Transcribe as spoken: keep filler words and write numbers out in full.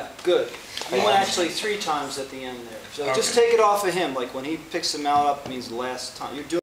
Yeah, good. You went actually three times at the end there. So just take it off of him, like when he picks them out up, it means the last time. You're doing